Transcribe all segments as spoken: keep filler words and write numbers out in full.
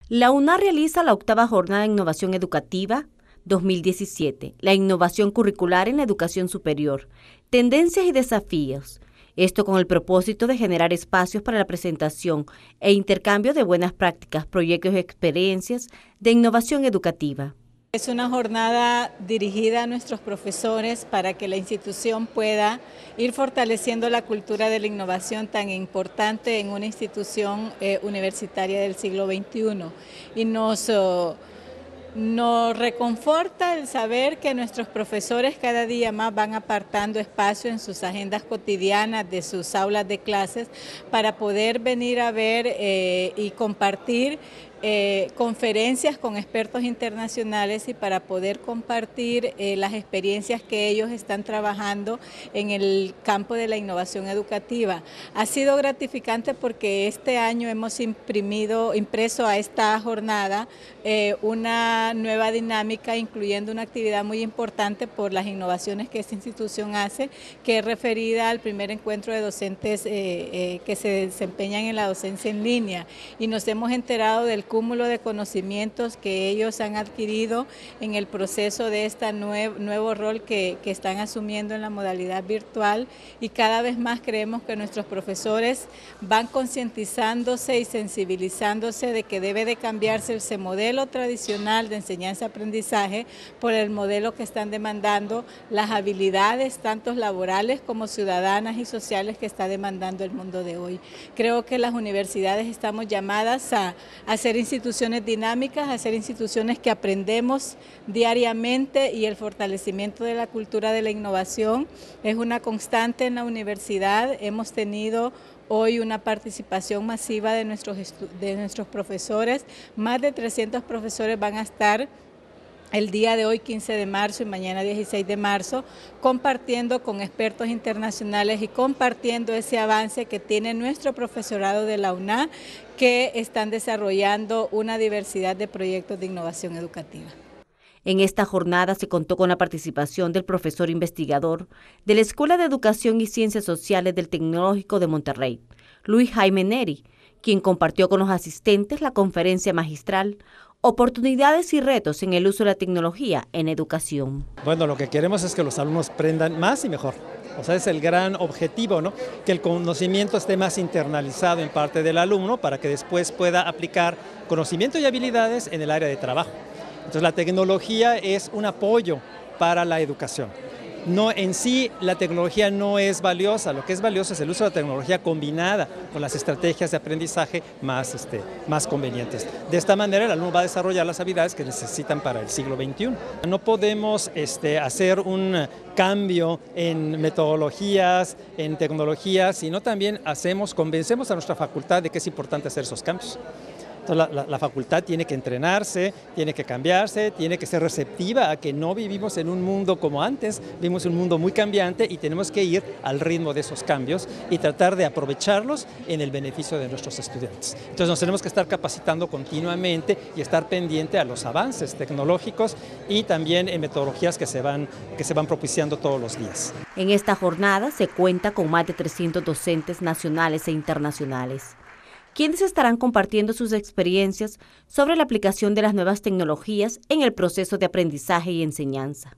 La UNA realiza la octava Jornada de Innovación Educativa dos mil diecisiete, la innovación curricular en la educación superior, tendencias y desafíos. Esto con el propósito de generar espacios para la presentación e intercambio de buenas prácticas, proyectos y experiencias de innovación educativa. Es una jornada dirigida a nuestros profesores para que la institución pueda ir fortaleciendo la cultura de la innovación tan importante en una institución eh, universitaria del siglo veintiuno. Y nos, oh, nos reconforta el saber que nuestros profesores cada día más van apartando espacio en sus agendas cotidianas de sus aulas de clases para poder venir a ver eh, y compartir Eh, conferencias con expertos internacionales y para poder compartir eh, las experiencias que ellos están trabajando en el campo de la innovación educativa. Ha sido gratificante porque este año hemos imprimido, impreso a esta jornada eh, una nueva dinámica, incluyendo una actividad muy importante por las innovaciones que esta institución hace, que es referida al primer encuentro de docentes eh, eh, que se desempeñan en la docencia en línea, y nos hemos enterado del cúmulo de conocimientos que ellos han adquirido en el proceso de este nuevo, nuevo rol que, que están asumiendo en la modalidad virtual, y cada vez más creemos que nuestros profesores van concientizándose y sensibilizándose de que debe de cambiarse ese modelo tradicional de enseñanza-aprendizaje por el modelo que están demandando las habilidades tanto laborales como ciudadanas y sociales que está demandando el mundo de hoy. Creo que las universidades estamos llamadas a, a ser instituciones dinámicas, a ser instituciones que aprendemos diariamente, y el fortalecimiento de la cultura de la innovación es una constante en la universidad. Hemos tenido hoy una participación masiva de nuestros, de nuestros profesores. Más de trescientos profesores van a estar el día de hoy, quince de marzo, y mañana, dieciséis de marzo, compartiendo con expertos internacionales y compartiendo ese avance que tiene nuestro profesorado de la UNA, que están desarrollando una diversidad de proyectos de innovación educativa. En esta jornada se contó con la participación del profesor investigador de la Escuela de Educación y Ciencias Sociales del Tecnológico de Monterrey, Luis Jaime Neri, quien compartió con los asistentes la conferencia magistral Oportunidades y retos en el uso de la tecnología en educación. Bueno, lo que queremos es que los alumnos aprendan más y mejor. O sea, es el gran objetivo, ¿no? Que el conocimiento esté más internalizado en parte del alumno para que después pueda aplicar conocimiento y habilidades en el área de trabajo. Entonces, la tecnología es un apoyo para la educación. No, en sí, la tecnología no es valiosa. Lo que es valioso es el uso de la tecnología combinada con las estrategias de aprendizaje más, este, más convenientes. De esta manera, el alumno va a desarrollar las habilidades que necesitan para el siglo veintiuno. No podemos este, hacer un cambio en metodologías, en tecnologías, sino también hacemos, convencemos a nuestra facultad de que es importante hacer esos cambios. Entonces, la, la, la facultad tiene que entrenarse, tiene que cambiarse, tiene que ser receptiva a que no vivimos en un mundo como antes, vivimos en un mundo muy cambiante y tenemos que ir al ritmo de esos cambios y tratar de aprovecharlos en el beneficio de nuestros estudiantes. Entonces nos tenemos que estar capacitando continuamente y estar pendiente a los avances tecnológicos y también en metodologías que se van, que se van propiciando todos los días. En esta jornada se cuenta con más de trescientos docentes nacionales e internacionales, quienes estarán compartiendo sus experiencias sobre la aplicación de las nuevas tecnologías en el proceso de aprendizaje y enseñanza.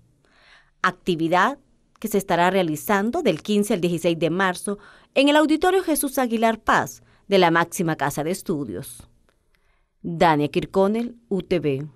Actividad que se estará realizando del quince al dieciséis de marzo en el Auditorio Jesús Aguilar Paz de la máxima casa de estudios. Dania Kirconel, U T V.